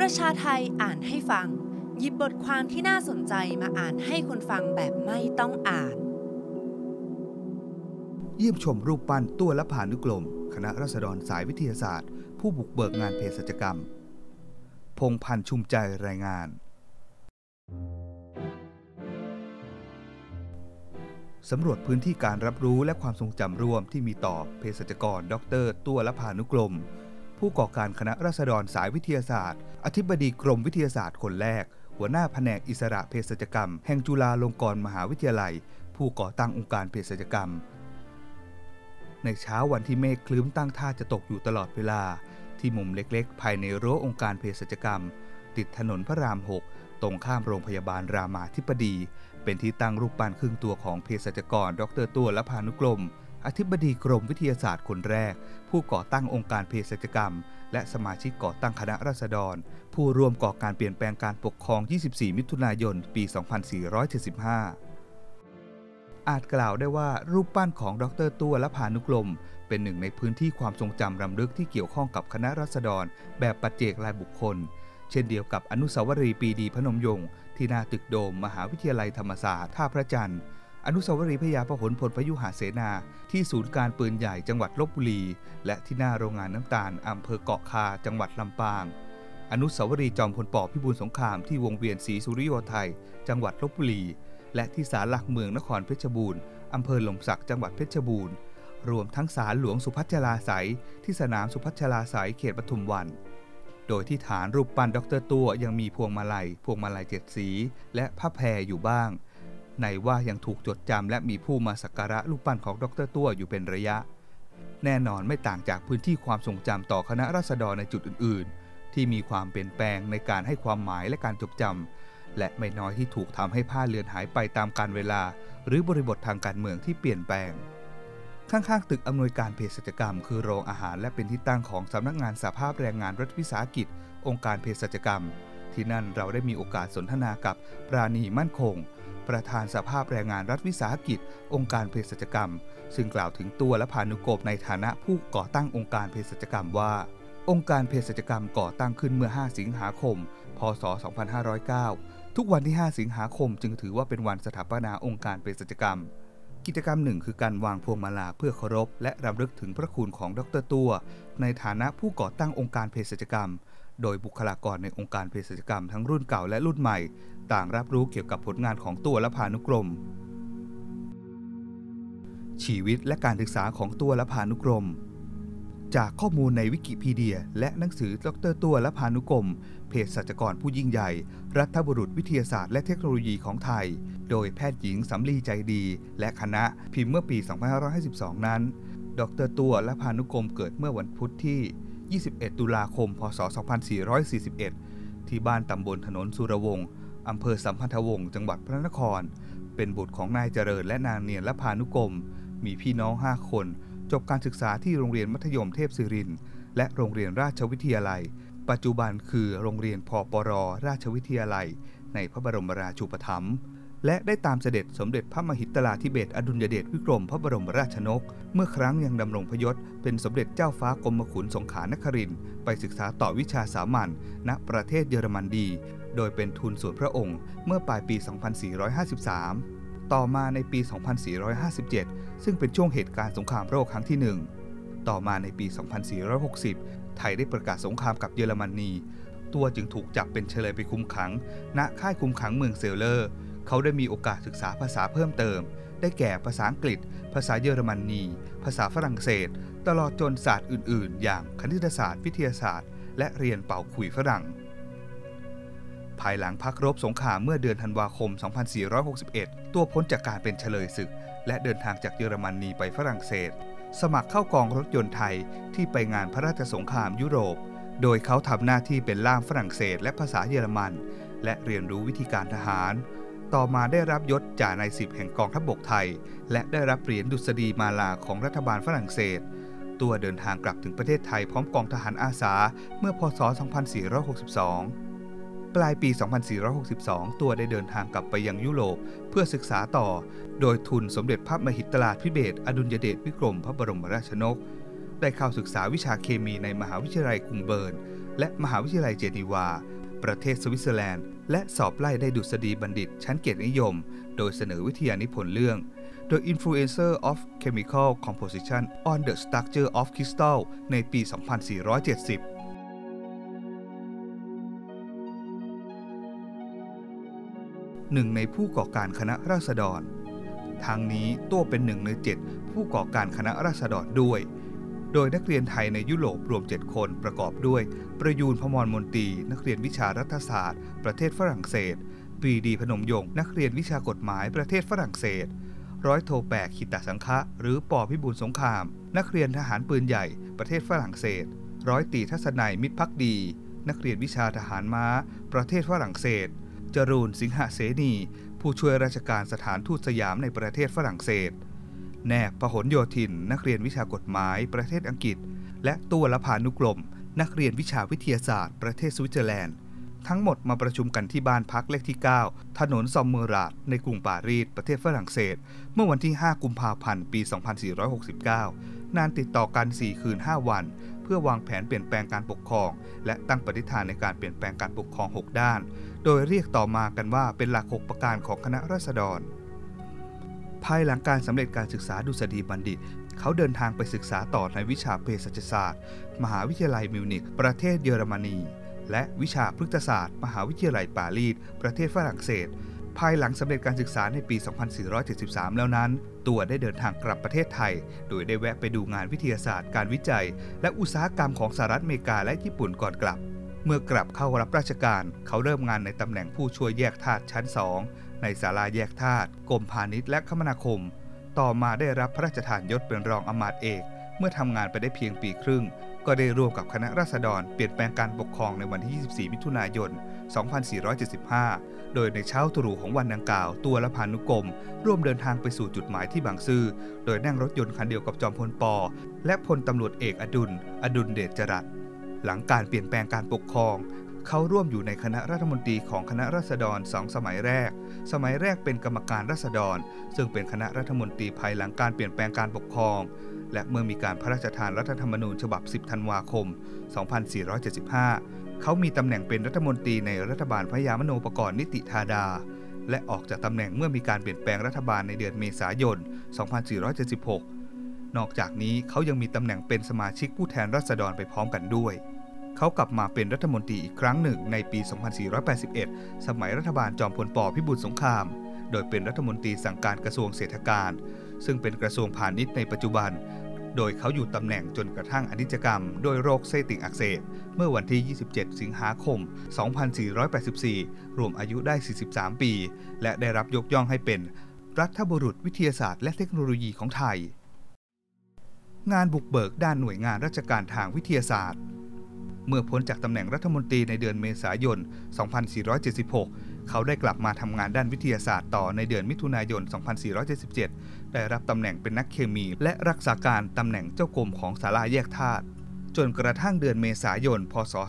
ประชาไทยอ่านให้ฟังหยิบบทความที่น่าสนใจมาอ่านให้คนฟังแบบไม่ต้องอ่านเยี่ยมชมรูปปั้นตัวละพานุกรมคณะราษฎรสายวิทยาศาสตร์ผู้บุกเบิกงานเภสัชกรรมพงษ์พันธ์ชุมใจรายงานสำรวจพื้นที่การรับรู้และความทรงจำร่วมที่มีต่อเภสัชกรดร.ตัวละพานุกรมผู้ก่อการคณะราษฎรสายวิทยาศาสตร์อธิบดีกรมวิทยาศาสตร์คนแรกหัวหน้าแผนกอิสระเภสัชกรรมแห่งจุฬาลงกรณ์มหาวิทยาลัยผู้ก่อตั้งองค์การเภสัชกรรมในเช้าวันที่เมฆคลึ้มตั้งท่าจะตกอยู่ตลอดเวลาที่มุมเล็กๆภายในรั้วองค์การเภสัชกรรมติดถนนพระราม 6ตรงข้ามโรงพยาบาลรามาธิบดีเป็นที่ตั้งรูปปั้นครึ่งตัวของเภสัชกรดร.ตัวละพานุกรมอธิบดีกรมวิทยาศาสตร์คนแรกผู้ก่อตั้งองค์การเภสัชกรรมและสมาชิกก่อตั้งคณะราษฎรผู้ร่วมก่อการเปลี่ยนแปลงการปกครอง24มิถุนายนปี 2475อาจกล่าวได้ว่ารูปปั้นของดร.ตัวละพานุกรมเป็นหนึ่งในพื้นที่ความทรงจำรำลึกที่เกี่ยวข้องกับคณะราษฎรแบบปัจเจกรายบุคคลเช่นเดียวกับอนุสาวรีย์ปรีดีพนมยงค์ที่หน้าตึกโดมมหาวิทยาลัยธรรมศาสตร์ท่าพระจันทร์อนุสาวรีย์พญาพหลพลพยุหเสนาที่ศูนย์การปืนใหญ่จังหวัดลพบุรีและที่หน้าโรงงานน้ำตาลอำเภอเกาะคาจังหวัดลำปางอนุสาวรีย์จอมพลป.พิบูลสงครามที่วงเวียนศรีสุริโยไทยจังหวัดลพบุรีและที่ศาลหลักเมืองนครเพชรบูรณ์อำเภอหล่มสักจังหวัดเพชรบูรณ์รวมทั้งศาลหลวงสุพัชราไสยที่สนามสุพัชราไสยเขตปทุมวันโดยที่ฐานรูปปั้นดร.ตัวยังมีพวงมาลัย7สีและผ้าแพรอยู่บ้างในว่ายังถูกจดจำและมีผู้มาสักการะรูปปั้นของดร.ตัวอยู่เป็นระยะแน่นอนไม่ต่างจากพื้นที่ความทรงจำต่อคณะราษฎรในจุดอื่นๆที่มีความเปลี่ยนแปลงในการให้ความหมายและการจดจำและไม่น้อยที่ถูกทำให้ผ้าเลือนหายไปตามกาลเวลาหรือบริบททางการเมืองที่เปลี่ยนแปลงข้างๆตึกอำนวยการเภสัชกรรมคือโรงอาหารและเป็นที่ตั้งของสำนักงานสหภาพแรงงานรัฐวิสาหกิจองค์การเภสัชกรรมที่นั่นเราได้มีโอกาสสนทนากับปราณีมั่นคงประธานสภาพแรงงานรัฐวิสาหกิจองค์การเภสัชกรรมซึ่งกล่าวถึงตัวและพานุกรมในฐานะผู้ก่อตั้งองค์การเภสัชกรรมว่าองค์การเภสัชกรรมก่อตั้งขึ้นเมื่อ5สิงหาคมพ.ศ. 2509ทุกวันที่5สิงหาคมจึงถือว่าเป็นวันสถาปนาองค์การเภสัชกรรมกิจกรรมหนึ่งคือการวางพวงมาลาเพื่อเคารพและรำลึกถึงพระคุณของดร.ตัวในฐานะผู้ก่อตั้งองค์การเภสัชกรรมโดยบุคลากรในองค์การเภสัชกรรมทั้งรุ่นเก่าและรุ่นใหม่ต่างรับรู้เกี่ยวกับผลงานของตัวละพานุกรมชีวิตและการศึกษาของตัวละพานุกรมจากข้อมูลในวิกิพีเดียและหนังสือดร.ตัวละพานุกรมเภสัชกรผู้ยิ่งใหญ่รัฐบุรุษวิทยาศาสตร์และเทคโนโลยีของไทยโดยแพทย์หญิงสำลีใจดีและคณะพิมพ์เมื่อปี 2552 นั้นดร.ตัวละพานุกรมเกิดเมื่อวันพุธที่21 ตุลาคม พ.ศ. 2441 ที่บ้านตำบลถนนสุรวงศ์อำเภอสัมพันธวงศ์จังหวัดพระนครเป็นบุตรของนายเจริญและนางเนียนละพานุกรมมีพี่น้อง5คนจบการศึกษาที่โรงเรียนมัธยมเทพศิรินทร์และโรงเรียนราชวิทยาลัยปัจจุบันคือโรงเรียนพปร.ราชวิทยาลัยในพระบรมราชูปถัมภ์และได้ตามเสด็จสมเด็จพระมหิดลาธิเบศรอดุลยเดชวิกรมพระบรมราชชนกเมื่อครั้งยังดำรงพยศเป็นสมเด็จเจ้าฟ้ากรมขุนสงขลานครินทร์ไปศึกษาต่อวิชาสามัญณประเทศเยอรมันดีโดยเป็นทุนส่วนพระองค์เมื่อปลายปี 2453 ต่อมาในปี 2457 ซึ่งเป็นช่วงเหตุการณ์สงครามโลกครั้งที่ 1ต่อมาในปี 2460 ไทยได้ประกาศสงครามกับเยอรมนีตัวจึงถูกจับเป็นเฉลยไปคุมขังณค่ายคุมขังเมืองเซลเลอร์เขาได้มีโอกาสศึกษาภาษาเพิ่มเติมได้แก่ภาษาอังกฤษภาษาเยอรมนีภาษาฝรั่งเศสตลอดจนศาสตร์อื่นๆอย่างคณิตศาสตร์วิทยาศาสตร์และเรียนเป่าขลุ่ยฝรั่งภายหลังพักรบสงครามเมื่อเดือนธันวาคม 2461 ตัวพ้นจากการเป็นเฉลยศึกและเดินทางจากเยอรมนีไปฝรั่งเศสสมัครเข้ากองรถยนต์ไทยที่ไปงานพระราชสงครามยุโรปโดยเขาทำหน้าที่เป็นล่ามฝรั่งเศสและภาษาเยอรมันและเรียนรู้วิธีการทหารต่อมาได้รับยศจ่านาย10แห่งกองทัพบกไทยและได้รับเหรียญดุษฎีมาลาของรัฐบาลฝรั่งเศสตัวเดินทางกลับถึงประเทศไทยพร้อมกองทหารอาสาเมื่อพ.ศ. 2462 ปลายปี 2462 ตัวได้เดินทางกลับไปยังยุโรปเพื่อศึกษาต่อโดยทุนสมเด็จพระมหิดลาธิเบศรอดุลยเดชวิกรมพระบรมราชชนกได้เข้าศึกษาวิชาเคมีในมหาวิทยาลัยกรุงเบิร์นและมหาวิทยาลัยเจนีวาประเทศสวิตเซอร์แลนด์และสอบไล่ได้ดุษฎีบัณฑิตชั้นเกียรตินิยมโดยเสนอวิทยานิพนธ์เรื่อง The Influence of Chemical Composition on the Structure of Crystal ในปี 2470หนึ่งในผู้ก่อการคณะราษฎรทางนี้ตัวเป็น1 ใน 7ผู้ก่อการคณะราษฎรด้วยโดยนักเรียนไทยในยุโรปรวม7คนประกอบด้วยประยูรพมรมนตรีนักเรียนวิชารัฐศาสตร์ประเทศฝรั่งเศสปรีดีพนมยงค์นักเรียนวิชากฎหมายประเทศฝรั่งเศสร้อยโทแปกขิตสังฆะหรือปพิบูลสงครามนักเรียนทหารปืนใหญ่ประเทศฝรั่งเศสร้อยตรีทัศนัยมิตรภักดีนักเรียนวิชาทหารม้าประเทศฝรั่งเศสจรูนสิงหเสนีผู้ช่วยราชการสถานทูตสยามในประเทศฝรั่งเศสแนบพหลโยธินนักเรียนวิชากฎหมายประเทศอังกฤษและตัวละพานุกรมนักเรียนวิชาวิทยาศาสตร์ประเทศสวิตเซอร์แลนด์ทั้งหมดมาประชุมกันที่บ้านพักเลขที่ 9 ถนนซอมเมอราดในกรุงปารีสประเทศฝรั่งเศสเมื่อวันที่ 5 กุมภาพันธ์ ปี 2469 นานติดต่อกัน 4 คืน 5 วันเพื่อวางแผนเปลี่ยนแปลงการปกครองและตั้งปณิธานในการเปลี่ยนแปลงการปกครอง 6 ด้านโดยเรียกต่อมากันว่าเป็นหลัก 6 ประการของคณะราษฎรภายหลังการสำเร็จการศึกษาดุษฎีบัณฑิตเขาเดินทางไปศึกษาต่อในวิชาเภสัชศาสตร์มหาวิทยาลัยมิวนิกประเทศเยอรมนีและวิชาพฤกษศาสตร์มหาวิทยาลัยปารีสประเทศฝรั่งเศสภายหลังสำเร็จการศึกษาในปี 2473 แล้วนั้นตัวได้เดินทางกลับประเทศไทยโดยได้แวะไปดูงานวิทยาศาสตร์การวิจัยและอุตสาหกรรมของสหรัฐอเมริกาและญี่ปุ่นก่อนกลับเมื่อกลับเข้ารับราชการเขาเริ่มงานในตำแหน่งผู้ช่วยแยกธาตุชั้น 2ในศาลาแยกธาตุกรมพาณิชย์และคมนาคมต่อมาได้รับพระราชทานยศเป็นรองอมาตย์เอกเมื่อทำงานไปได้เพียงปีครึ่งก็ได้ร่วมกับคณะราษฎรเปลี่ยนแปลงการปกครองในวันที่ 24 มิถุนายน 2475 โดยในเช้าตรู่ของวันดังกล่าวตัวละพานุกรมร่วมเดินทางไปสู่จุดหมายที่บางซื่อโดยนั่งรถยนต์คันเดียวกับจอมพลป.และพลตำรวจเอกอดุลเดชจรัสหลังการเปลี่ยนแปลงการปกครองเขาร่วมอยู่ในคณะรัฐมนตรีของคณะราษฎร2 สมัยแรกเป็นกรรมการราษฎรซึ่งเป็นคณะรัฐมนตรีภายหลังการเปลี่ยนแปลงการปกครองและเมื่อมีการพระราชทานรัฐธรรมนูญฉบับ 10 ธันวาคม 2475 เขามีตำแหน่งเป็นรัฐมนตรีในรัฐบาลพระยามโนปกรณ์นิติธาดาและออกจากตำแหน่งเมื่อมีการเปลี่ยนแปลงรัฐบาลในเดือนเมษายน 2476 นอกจากนี้เขายังมีตำแหน่งเป็นสมาชิกผู้แทนราษฎรไปพร้อมกันด้วยเขากลับมาเป็นรัฐมนตรีอีกครั้งหนึ่งในปี 2481 สมัยรัฐบาลจอมพลป.พิบูลสงครามโดยเป็นรัฐมนตรีสั่งการกระทรวงเศรษฐการซึ่งเป็นกระทรวงพาณิชย์ในปัจจุบันโดยเขาอยู่ตำแหน่งจนกระทั่งอนิจกรรมด้วยโรคไส้ติ่งอักเสบเมื่อวันที่ 27 สิงหาคม 2484 รวมอายุได้ 43 ปีและได้รับยกย่องให้เป็นรัฐบุรุษวิทยาศาสตร์และเทคโนโลยีของไทยงานบุกเบิกด้านหน่วยงานราชการทางวิทยาศาสตร์เมื่อพ้นจากตำแหน่งรัฐมนตรีในเดือนเมษายน 2476 เขาได้กลับมาทำงานด้านวิทยาศาสตร์ต่อในเดือนมิถุนายน 2477 ได้รับตำแหน่งเป็นนักเคมีและรักษาการตำแหน่งเจ้ากรมของศาลาแยกธาตุจนกระทั่งเดือนเมษายน พ.ศ.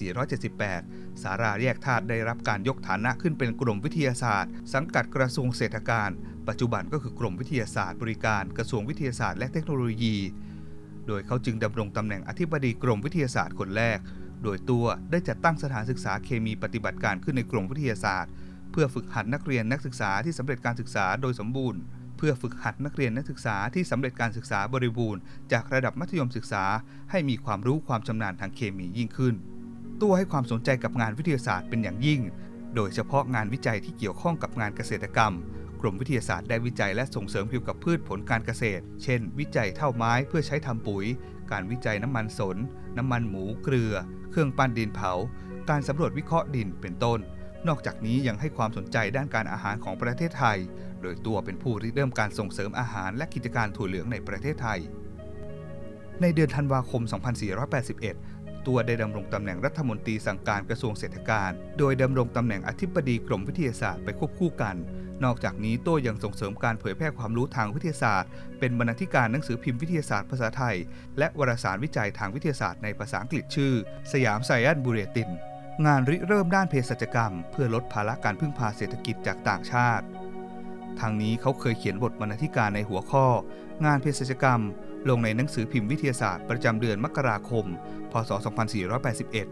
2478 ศาลาแยกธาตุได้รับการยกฐานะขึ้นเป็นกรมวิทยาศาสตร์สังกัดกระทรวงเศรษฐการปัจจุบันก็คือกรมวิทยาศาสตร์บริการกระทรวงวิทยาศาสตร์และเทคโนโลยีโดยเขาจึงดำรงตำแหน่งอธิบดีกรมวิทยาศาสตร์คนแรกโดยตัวได้จัดตั้งสถานศึกษาเคมีปฏิบัติการขึ้นในกรมวิทยาศาสตร์เพื่อฝึกหัดนักเรียนนักศึกษาที่สำเร็จการศึกษาโดยสมบูรณ์เพื่อฝึกหัดนักเรียนนักศึกษาที่สำเร็จการศึกษาบริบูรณ์จากระดับมัธยมศึกษาให้มีความรู้ความชำนาญทางเคมียิ่งขึ้นตัวให้ความสนใจกับงานวิทยาศาสตร์เป็นอย่างยิ่งโดยเฉพาะงานวิจัยที่เกี่ยวข้องกับงานเกษตรกรรมกรมวิทยาศาสตร์ได้วิจัยและส่งเสริมเกี่ยวกับพืชผลการเกษตรเช่นวิจัยเท่าไม้เพื่อใช้ทำปุ๋ยการวิจัยน้ำมันสนน้ำมันหมูเกลือเครื่องปั้นดินเผาการสำรวจวิเคราะห์ดินเป็นต้นนอกจากนี้ยังให้ความสนใจด้านการอาหารของประเทศไทยโดยตัวเป็นผู้ริเริ่มการส่งเสริมอาหารและกิจการถั่วเหลืองในประเทศไทยในเดือนธันวาคม 2481 ตัวได้ดำรงตำแหน่งรัฐมนตรีสั่งการกระทรวงเศรษฐการโดยดำรงตำแหน่งอธิบดีกรมวิทยาศาสตร์ไปควบคู่กันนอกจากนี้ตัวยังส่งเสริมการเผยแพร่ความรู้ทางวิทยาศาสตร์เป็นบรรณาธิการหนังสือพิมพ์วิทยาศาสตร์ภาษาไทยและวารสารวิจัยทางวิทยาศาสตร์ในภาษาอังกฤษชื่อสยามไซแอนซ์บูเลตินงานริเริ่มด้านเภสัชกรรมเพื่อลดภาระการพึ่งพาเศรษฐกิจจากต่างชาติทางนี้เขาเคยเขียนบทบรรณาธิการในหัวข้องานเภสัชกรรมลงในหนังสือพิมพ์วิทยาศาสตร์ประจำเดือนมกราคม พ.ศ. 2481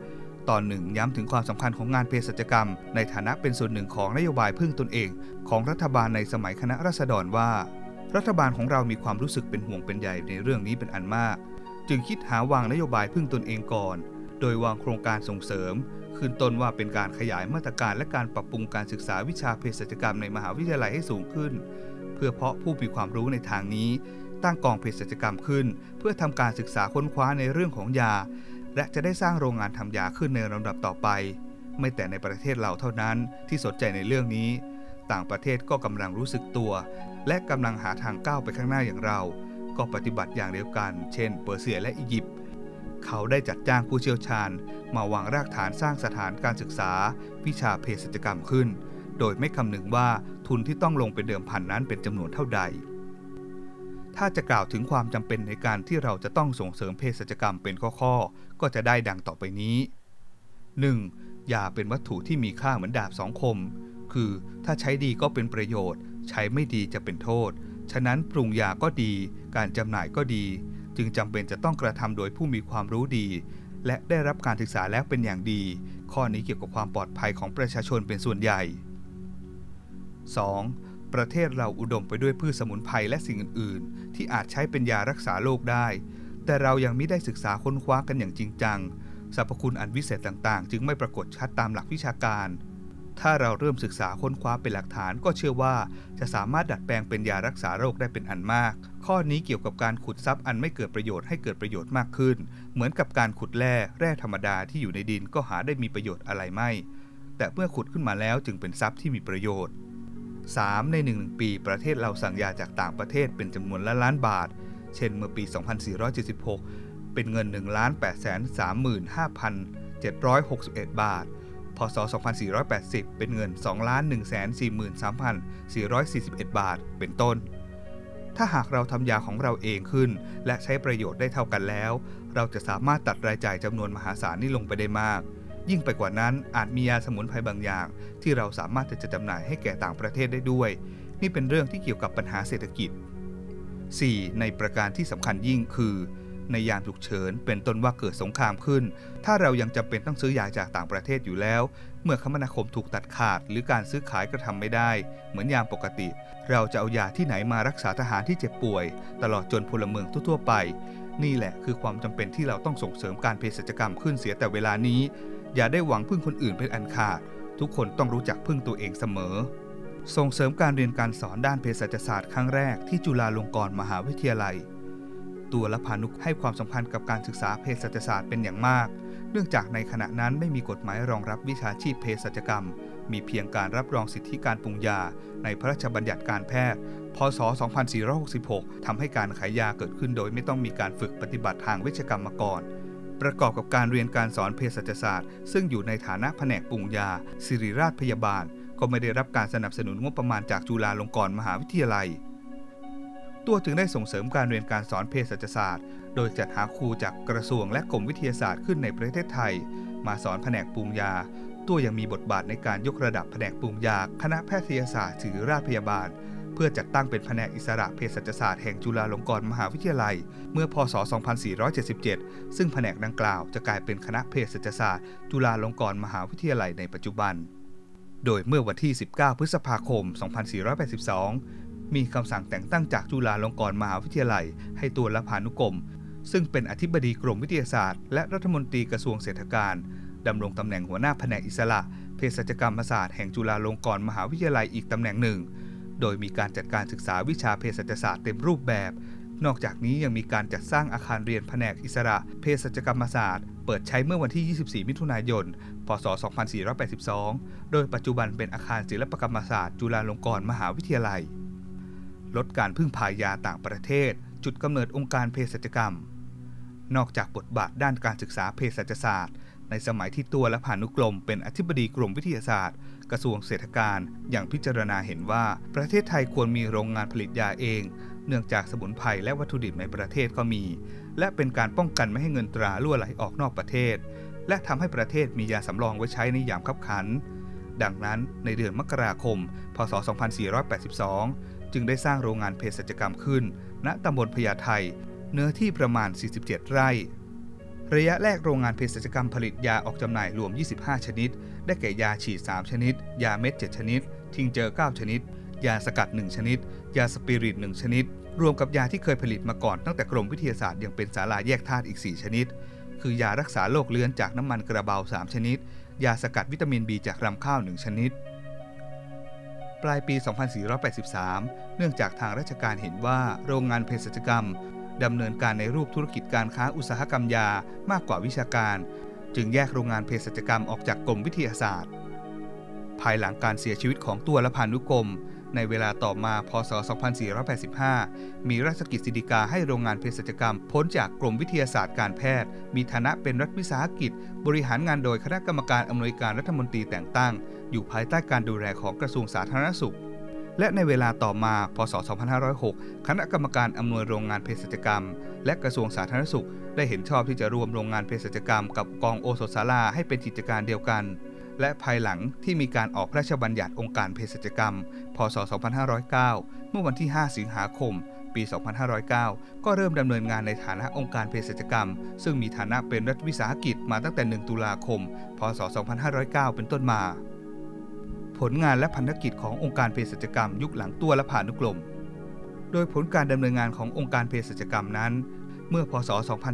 ตอนหนึ่งย้ำถึงความสำคัญของงานเภสัชกรรมในฐานะเป็นส่วนหนึ่งของนโยบายพึ่งตนเองของรัฐบาลในสมัยคณะราษฎรว่ารัฐบาลของเรามีความรู้สึกเป็นห่วงเป็นใยในเรื่องนี้เป็นอันมากจึงคิดหาวางนโยบายพึ่งตนเองก่อนโดยวางโครงการส่งเสริมขึ้นต้นว่าเป็นการขยายมาตรการและการปรับปรุงการศึกษาวิชาเภสัชกรรมในมหาวิทยาลัยให้สูงขึ้นเพื่อเพาะผู้มีความรู้ในทางนี้ตั้งกองเภสัชกรรมขึ้นเพื่อทำการศึกษาค้นคว้าในเรื่องของยาและจะได้สร้างโรงงานทำยาขึ้นในลำดับต่อไปไม่แต่ในประเทศเราเท่านั้นที่สนใจในเรื่องนี้ต่างประเทศก็กำลังรู้สึกตัวและกำลังหาทางก้าวไปข้างหน้าอย่างเราก็ปฏิบัติอย่างเดียวกันเช่นเปอร์เซียและอียิปต์เขาได้จัดจ้างผู้เชี่ยวชาญมาวางรากฐานสร้างสถานการศึกษาวิชาเภสัชกรรมขึ้นโดยไม่คำนึงว่าทุนที่ต้องลงเป็นเดิมพันนั้นเป็นจำนวนเท่าใดถ้าจะกล่าวถึงความจำเป็นในการที่เราจะต้องส่งเสริมเภสัชกรรมเป็นข้อๆก็จะได้ดังต่อไปนี้ 1. ยาเป็นวัตถุที่มีค่าเหมือนดาบสองคมคือถ้าใช้ดีก็เป็นประโยชน์ใช้ไม่ดีจะเป็นโทษฉะนั้นปรุงยาก็ดีการจำหน่ายก็ดีจึงจำเป็นจะต้องกระทำโดยผู้มีความรู้ดีและได้รับการศึกษาแล้วเป็นอย่างดีข้อนี้เกี่ยวกับความปลอดภัยของประชาชนเป็นส่วนใหญ่ 2. ประเทศเราอุดมไปด้วยพืชสมุนไพรและสิ่งอื่นๆที่อาจใช้เป็นยารักษาโรคได้แต่เรายังไม่ได้ศึกษาค้นคว้ากันอย่างจริงจังสรรพคุณอันวิเศษต่างๆจึงไม่ปรากฏชัดตามหลักวิชาการถ้าเราเริ่มศึกษาค้นคว้าเป็นหลักฐานก็เชื่อว่าจะสามารถดัดแปลงเป็นยารักษาโรคได้เป็นอันมากข้อนี้เกี่ยวกับการขุดทรัพย์อันไม่เกิดประโยชน์ให้เกิดประโยชน์มากขึ้นเหมือนกับการขุดแร่ธรรมดาที่อยู่ในดินก็หาได้มีประโยชน์อะไรไม่แต่เมื่อขุดขึ้นมาแล้วจึงเป็นทรัพย์ที่มีประโยชน์ 3. ใน1 ปีประเทศเราสั่งยาจากต่างประเทศเป็นจำนวนล้านบาทเช่นเมื่อปี 2476 เป็นเงิน 1,835,761 บาทพ.ศ. 2480 เป็นเงิน 2,143,441 บาทเป็นต้นถ้าหากเราทำยาของเราเองขึ้นและใช้ประโยชน์ได้เท่ากันแล้วเราจะสามารถตัดรายจ่ายจำนวนมหาศาลนี้ลงไปได้มากยิ่งไปกว่านั้นอาจมียาสมุนไพรบางอย่างที่เราสามารถจะจำหน่ายให้แก่ต่างประเทศได้ด้วยนี่เป็นเรื่องที่เกี่ยวกับปัญหาเศรษฐกิจ 4. ในประการที่สำคัญยิ่งคือในยามฉุกเฉินเป็นต้นว่าเกิดสงครามขึ้นถ้าเรายังจำเป็นต้องซื้อยาจากต่างประเทศอยู่แล้วเมื่อคมนาคมถูกตัดขาดหรือการซื้อขายกระทำไม่ได้เหมือนยามปกติเราจะเอายาที่ไหนมารักษาทหารที่เจ็บป่วยตลอดจนพลเมืองทั่วๆไปนี่แหละคือความจำเป็นที่เราต้องส่งเสริมการเภสัชกรรมขึ้นเสียแต่เวลานี้อย่าได้หวังพึ่งคนอื่นเป็นอันขาดทุกคนต้องรู้จักพึ่งตัวเองเสมอส่งเสริมการเรียนการสอนด้านเภสัชศาสตร์ครั้งแรกที่จุฬาลงกรณ์มหาวิทยาลัยตัวละพานุกให้ความสำคัญกับการศึกษาเภสัชศาสตร์เป็นอย่างมากเนื่องจากในขณะนั้นไม่มีกฎหมายรองรับวิชาชีพเภสัชกรรมมีเพียงการรับรองสิทธิการปรุงยาในพระราชบัญญัติการแพทย์พ.ศ. 2466 ทำให้การขายยาเกิดขึ้นโดยไม่ต้องมีการฝึกปฏิบัติทางเวชกรรมมาก่อนประกอบกับการเรียนการสอนเภสัชศาสตร์ซึ่งอยู่ในฐานะแผนกปรุงยาศิริราชพยาบาลก็ไม่ได้รับการสนับสนุนงบประมาณจากจุฬาลงกรณ์มหาวิทยาลัยตัวจึงได้ส่งเสริมการเรียนการสอนเภสัชศาสตร์โดยจัดหาครูจากกระทรวงและกรมวิทยาศาสตร์ขึ้นในประเทศไทยมาสอนแผนกปรุงยาตัวยังมีบทบาทในการยกระดับแผนกปรุงยาคณะแพทยศาสตร์ศิริราชพยาบาลเพื่อจัดตั้งเป็นแผนกอิสระเภสัชศาสตร์แห่งจุฬาลงกรณ์มหาวิทยาลัยเมื่อพ.ศ. 2477 ซึ่งแผนกดังกล่าวจะกลายเป็นคณะเภสัชศาสตร์จุฬาลงกรณ์มหาวิทยาลัยในปัจจุบันโดยเมื่อวันที่ 19 พฤษภาคม 2482 มีคำสั่งแต่งตั้งจากจุฬาลงกรณ์มหาวิทยาลัยให้ตัวละพานุกรมซึ่งเป็นอธิบดีกรมวิทยาศาสตร์และรัฐมนตรีกระทรวงเศรษฐกิจดำรงตำแหน่งหัวหน้าแผนกอิสระเภสัชกรรมศาสตร์แห่งจุฬาลงกรณ์มหาวิทยาลัยอีกตำแหน่งหนึ่งโดยมีการจัดการศึกษาวิชาเภสัชศาสตร์เต็มรูปแบบนอกจากนี้ยังมีการจัดสร้างอาคารเรียนแผนกอิสระเภสัชกรรมศาสตร์เปิดใช้เมื่อวันที่ 24 มิถุนายน พ.ศ. 2482 โดยปัจจุบันเป็นอาคารศิลปกรรมศาสตร์จุฬาลงกรณ์มหาวิทยาลัยลดการพึ่งพายาต่างประเทศจุดกำเนิดองค์การเภสัชกรรมนอกจากบทบาทด้านการศึกษาเภสัชศาสตร์ในสมัยที่ตัวละพานุกรมเป็นอธิบดีกรมวิทยาศาสตร์กระทรวงเศรษฐกิจอย่างพิจารณาเห็นว่าประเทศไทยควรมีโรงงานผลิตยาเองเนื่องจากสมุนไพรและวัตถุดิบในประเทศก็มีและเป็นการป้องกันไม่ให้เงินตรารั่วไหลออกนอกประเทศและทำให้ประเทศมียาสำรองไว้ใช้ในยามคับขันดังนั้นในเดือนมกราคม พ.ศ. 2482 จึงได้สร้างโรงงานเภสัชกรรมขึ้นณตำบลพญาไทเนื้อที่ประมาณ47 ไร่ระยะแรกโรงงานเภสัชกรรมผลิตยาออกจำหน่ายรวม25ชนิดได้แก่ยาฉีด3ชนิดยาเม็ด7ชนิดทิงเจอร์9ชนิดยาสกัด1ชนิดยาสปิริต1ชนิดรวมกับยาที่เคยผลิตมาก่อนตั้งแต่กรมวิทยาศาสตร์ยังเป็นศาลาแยกธาตุอีก4ชนิดคือยารักษาโรคเลื้อนจากน้ำมันกระเบา3ชนิดยาสกัดวิตามิน B จากรำข้าว1ชนิดปลายปี 2483 เนื่องจากทางราชการเห็นว่าโรงงานเภสัชกรรมดำเนินการในรูปธุรกิจการค้าอุตสาหกรรมยามากกว่าวิชาการจึงแยกโรงงานเภสัชกรรมออกจากกรมวิทยาศาสตร์ภายหลังการเสียชีวิตของตัวละพานุกรมในเวลาต่อมาพ.ศ. 2485 มีราชกิจสิฎีกาให้โรงงานเภสัชกรรมพ้นจากกรมวิทยาศาสตร์การแพทย์มีฐานะเป็นรัฐวิสาหกิจบริหารงานโดยคณะกรรมการอำนวยการรัฐมนตรีแต่งตั้งอยู่ภายใต้การดูแลของกระทรวงสาธารณสุขและในเวลาต่อมาพ.ศ. 2506 คณะกรรมการอำนวยโรงงานเภสัชกรรมและกระทรวงสาธารณสุขได้เห็นชอบที่จะรวมโรงงานเภสัชกรรมกับกองโอสถศาลาให้เป็นกิจการเดียวกันและภายหลังที่มีการออกพระราชบัญญัติองค์การเภสัชกรรม พ.ศ. 2509 เมื่อวันที่ 5 สิงหาคม ปี 2509 ก็เริ่มดำเนินงานในฐานะองค์การเภสัชกรรมซึ่งมีฐานะเป็นรัฐวิสาหกิจมาตั้งแต่ 1 ตุลาคม พ.ศ. 2509 เป็นต้นมาผลงานและพันธกิจขององค์การเภสัชกรรมยุคหลังตัวละพานุกรมโดยผลการดำเนินงานขององค์การเภสัชกรรมนั้นเมื่อพ.ศ.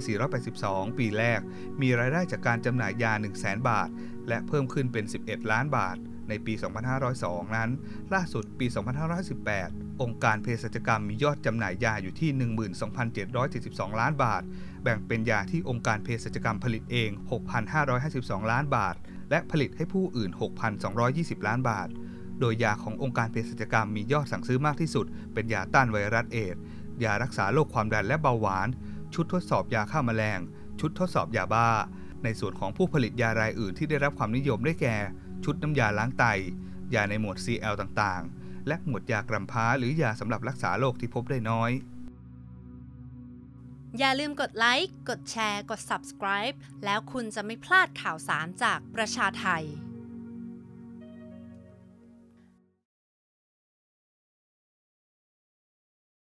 2482 ปีแรกมีรายได้จากการจำหน่ายยา 100,000 บาทและเพิ่มขึ้นเป็น 11 ล้านบาทในปี 2502 นั้นล่าสุดปี 2518 องค์การเภสัชกรรมมียอดจำหน่ายยาอยู่ที่ 12,772 ล้านบาทแบ่งเป็นยาที่องค์การเภสัชกรรมผลิตเอง 6,552 ล้านบาทและผลิตให้ผู้อื่น 6,220 ล้านบาทโดยยาขององค์การเภสัชกรรมมียอดสั่งซื้อมากที่สุดเป็นยาต้านไวรัสเอดส์ยารักษาโรคความดันและเบาหวานชุดทดสอบยาฆ่าแมลงชุดทดสอบยาบ้าในส่วนของผู้ผลิตยารายอื่นที่ได้รับความนิยมได้แก่ชุดน้ำยาล้างไตยาในหมวด CL ต่างๆและหมวดยากำพร้าหรือยาสำหรับรักษาโรคที่พบได้น้อยอย่าลืมกดไลค์กดแชร์กด Subscribe แล้วคุณจะไม่พลาดข่าวสารจากประชาไท